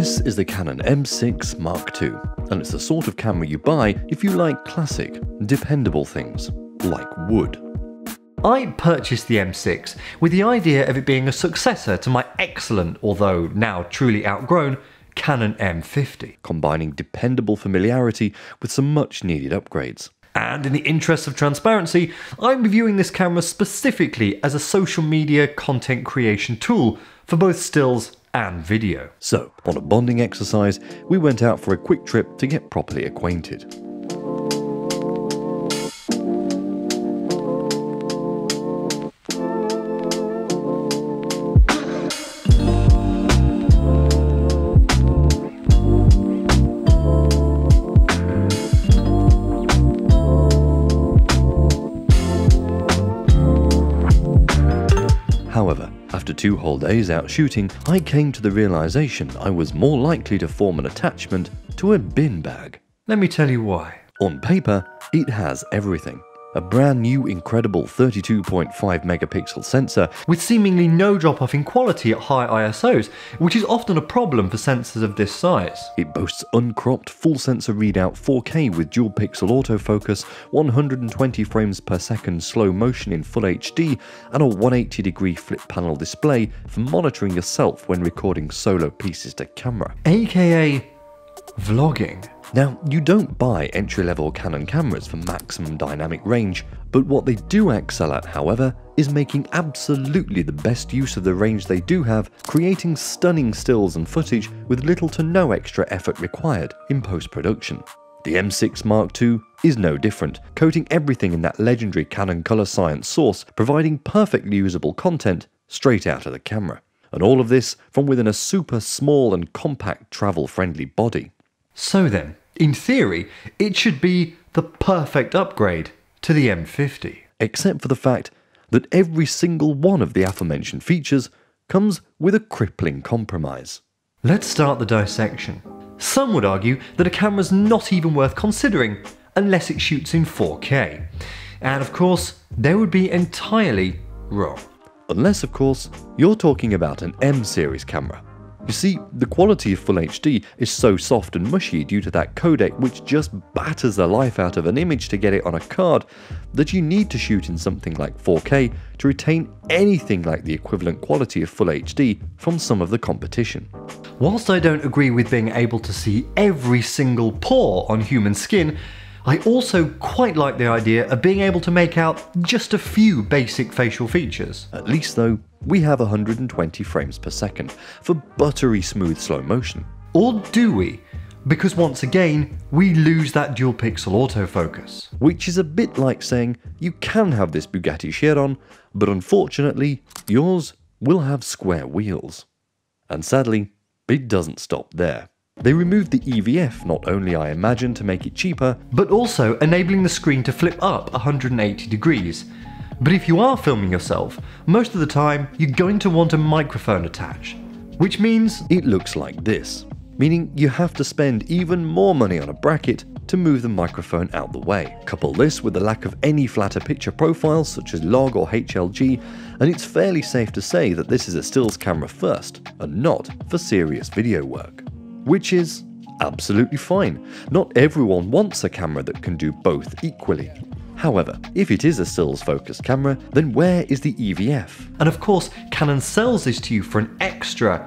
This is the Canon M6 Mark II, and it's the sort of camera you buy if you like classic, dependable things, like wood. I purchased the M6 with the idea of it being a successor to my excellent, although now truly outgrown, Canon M50. Combining dependable familiarity with some much needed upgrades. And in the interest of transparency, I'm reviewing this camera specifically as a social media content creation tool for both stills and video. So, on a bonding exercise, we went out for a quick trip to get properly acquainted. However, after 2 whole days out shooting, I came to the realization I was more likely to form an attachment to a bin bag. Let me tell you why. On paper, it has everything. A brand new incredible 32.5 megapixel sensor With seemingly no drop-off in quality at high ISOs, which is often a problem for sensors of this size. It boasts uncropped full sensor readout 4K with dual pixel autofocus, 120 frames per second slow motion in full HD, and a 180-degree flip panel display for monitoring yourself when recording solo pieces to camera. AKA vlogging. Now, you don't buy entry-level Canon cameras for maximum dynamic range, but what they do excel at, however, is making absolutely the best use of the range they do have, creating stunning stills and footage with little to no extra effort required in post-production. The M6 Mark II is no different, coating everything in that legendary Canon Color Science source, providing perfectly usable content straight out of the camera. And all of this from within a super small and compact travel-friendly body. So then, in theory, it should be the perfect upgrade to the M50. Except for the fact that every single one of the aforementioned features comes with a crippling compromise. Let's start the dissection. Some would argue that a camera's not even worth considering unless it shoots in 4K. And of course, they would be entirely wrong. Unless, of course, you're talking about an M series camera. You see, the quality of Full HD is so soft and mushy due to that codec which just batters the life out of an image to get it on a card, that you need to shoot in something like 4K to retain anything like the equivalent quality of Full HD from some of the competition. Whilst I don't agree with being able to see every single pore on human skin, I also quite like the idea of being able to make out just a few basic facial features. At least though, we have 120 frames per second for buttery smooth slow motion. Or do we? Because once again, we lose that dual pixel autofocus. Which is a bit like saying you can have this Bugatti Chiron, but unfortunately, yours will have square wheels. And sadly, it doesn't stop there. They removed the EVF not only, I imagine, to make it cheaper, but also enabling the screen to flip up 180 degrees. But if you are filming yourself, most of the time you're going to want a microphone attached, which means it looks like this, meaning you have to spend even more money on a bracket to move the microphone out the way. Couple this with the lack of any flatter picture profiles such as log or HLG, and it's fairly safe to say that this is a stills camera first, and not for serious video work. Which is absolutely fine. Not everyone wants a camera that can do both equally. However, if it is a stills focused camera, then where is the EVF? And of course, Canon sells this to you for an extra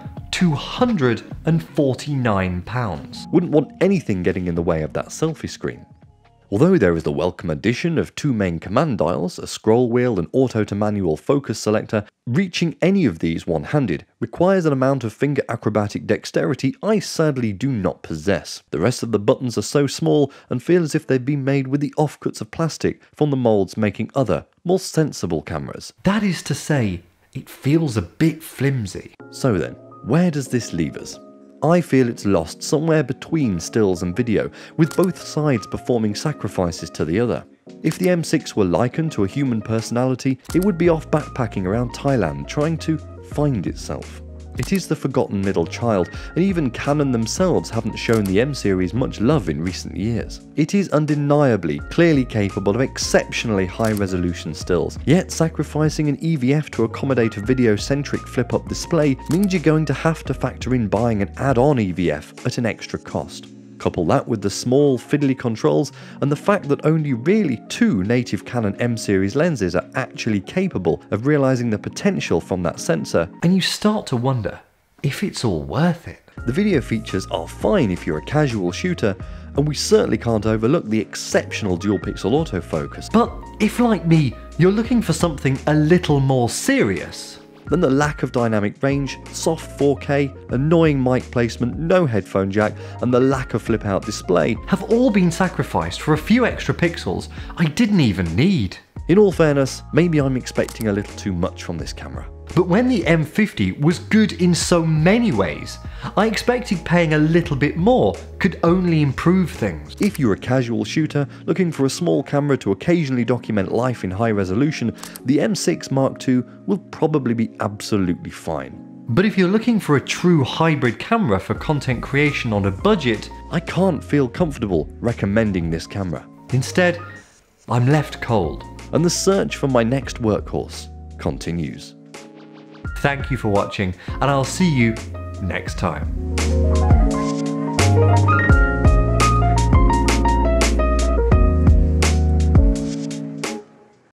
£249. Wouldn't want anything getting in the way of that selfie screen. Although there is the welcome addition of 2 main command dials, a scroll wheel and auto to manual focus selector, reaching any of these one-handed requires an amount of finger acrobatic dexterity I sadly do not possess. The rest of the buttons are so small and feel as if they've been made with the offcuts of plastic from the molds making other, more sensible cameras. That is to say, it feels a bit flimsy. So then, where does this leave us? I feel it's lost somewhere between stills and video, with both sides performing sacrifices to the other. If the M6 were likened to a human personality, it would be off backpacking around Thailand trying to find itself. It is the forgotten middle child, and even Canon themselves haven't shown the M series much love in recent years. It is undeniably clearly capable of exceptionally high resolution stills, yet sacrificing an EVF to accommodate a video-centric flip-up display means you're going to have to factor in buying an add-on EVF at an extra cost. Couple that with the small, fiddly controls and the fact that only really 2 native Canon M series lenses are actually capable of realizing the potential from that sensor, and you start to wonder if it's all worth it. The video features are fine if you're a casual shooter, and we certainly can't overlook the exceptional dual-pixel autofocus. But if, like me, you're looking for something a little more serious, then the lack of dynamic range, soft 4K, annoying mic placement, no headphone jack, and the lack of flip-out display have all been sacrificed for a few extra pixels I didn't even need. In all fairness, maybe I'm expecting a little too much from this camera. But when the M50 was good in so many ways, I expected paying a little bit more could only improve things. If you're a casual shooter looking for a small camera to occasionally document life in high resolution, the M6 Mark II will probably be absolutely fine. But if you're looking for a true hybrid camera for content creation on a budget, I can't feel comfortable recommending this camera. Instead, I'm left cold. And the search for my next workhorse continues. Thank you for watching, and I'll see you next time.